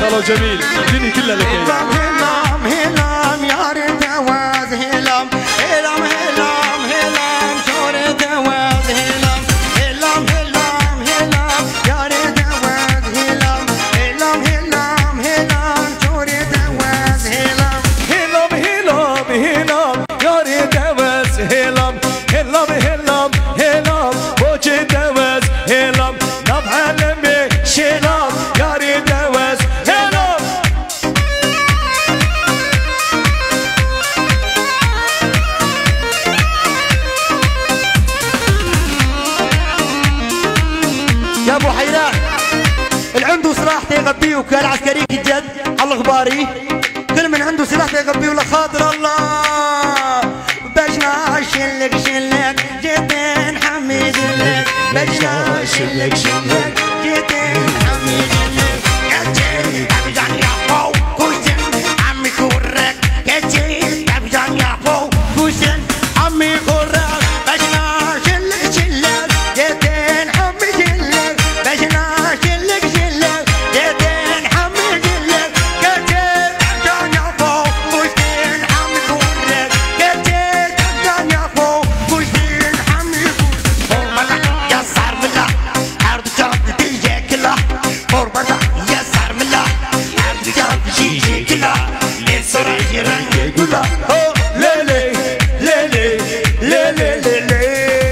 طلو جميل الدنيا كلها لك. هلام هلام هلام يا ريت جواز هلام هلام هلام هلام شورة جواز هلام هلام هلام هلام يا ريت جواز هلام هلام هلام هلام شورة جواز هلام هلام هلام هلام يا ريت جواز هلام هلام هلام هلام بوجه جواز هلام نبع لمي شلام يا ريت جواز هلام. يا ابو حيران اللي عنده سلاح تيغبيه وكان عسكري الجد على الغباري كل من عنده سلاح تيغبيه ولا خاطر الله بجنا شلك شلك جيتين حميد لك بجنا شلك شلك جيتين حميد لك يا جيت ابجان يا فو كوشن عمي كورك يا جيت ابجان يا فو كوشن عمي كورك بجنا شلك شلك جيتين حميد لك بجنا شلك شلك جيتين حميد لك يا جيت ابجان يا فو كوشن عمي كورك يا جيت ابجان يا فو كوشن عمي كورك يا صار بالله عرض جرب تيجي كله فربنا يا صار بالله عرض جرب تيجي كله لسه يرنج كله ليلي ليلي ليلي ليلي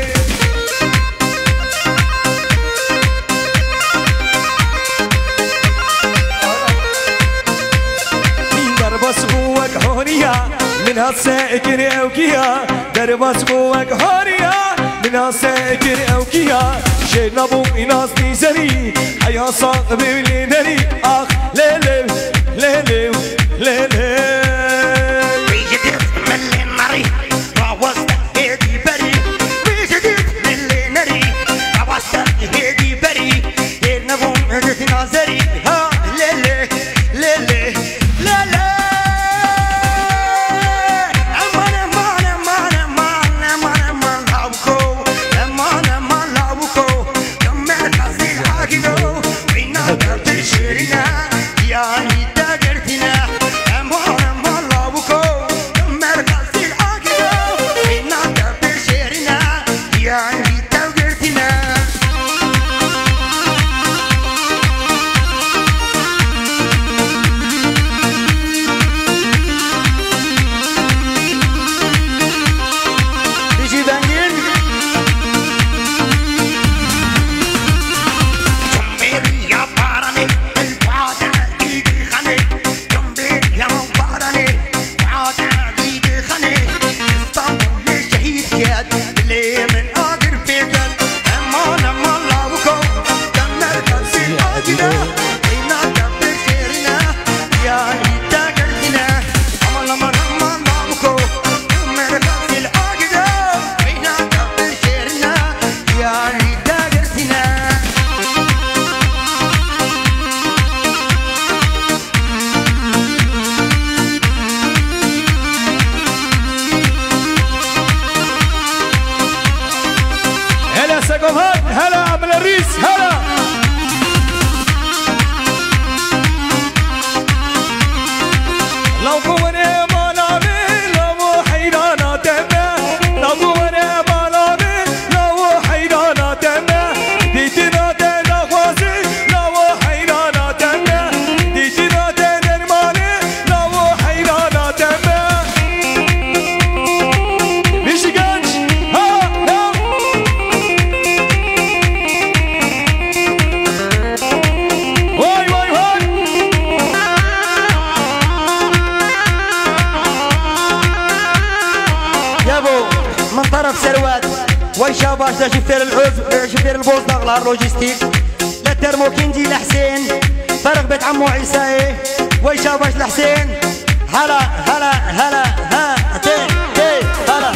مين ضرب سبوك هونيا من هالساكن اوكيا ضرب سبوك هونيا من هالساكن اوكيا شيل ابو ناس نيزري حيا صاحبي ليدري اخ ليلي ليلي ليلي هلا عم الريس هلا لو كوني ما نامي لو حيرانا تمه لو كوني ما نامي لو حيرانا تمه ديتنا تنا خوازي لو حيرانا تمه ديتنا تنا الماني لو حيرانا تمه مش جنش ها واي واي واي يابو من طرف سروات ويشاباش لشفير العز شفير البوز دغلار لوجيستيك للترموكينجي لحسين فرق بيت عمو عيسى ويشاباش لحسين هلا هلا هلا ها تي تي هلا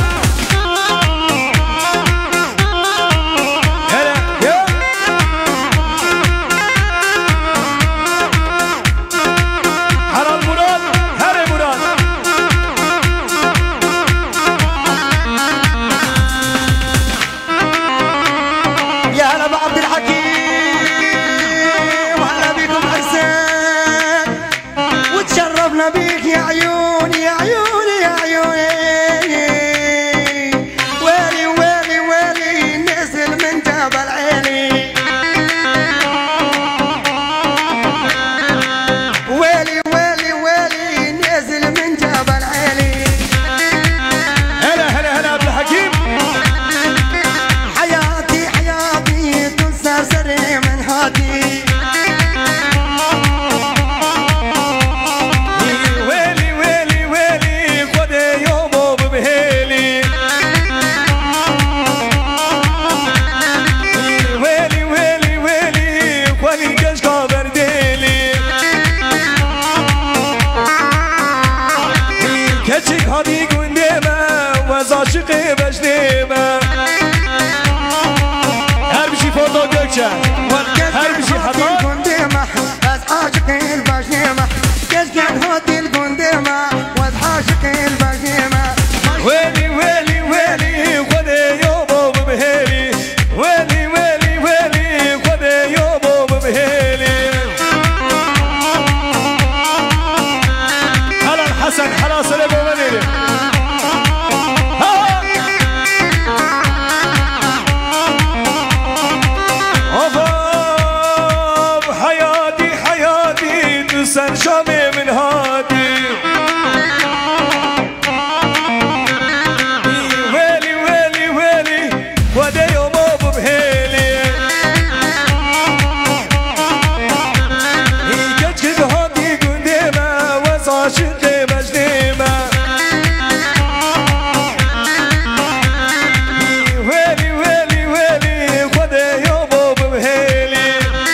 عاشقي بجنيمة هر بشي فوتو gökçe هر بشي حطان بس عاشقي البجنيمة كشكن هاتي القندمة وز عاشقي البجنيمة ويلي ويلي ويلي خدي يومو بمهيلي ويلي ويلي ويلي خدي يومو بمهيلي هلا الحسن حلاس الابو منيلي حياتي حياتي تسن شامي من هادي ويلي ويلي ويلي ودي يومو بمهيلي كجكد هادي قنديمة وزعشقي مجنيمة ويلي ويلي ويلي ودي يومو بمهيلي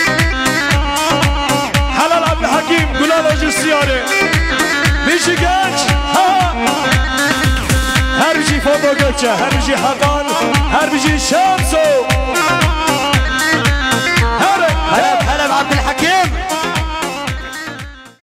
حلال عبد الحكيم قلال جسياري بيجي جاج هر بيجي فوتو gökçe هر بيجي حقان هر بيجي شمسو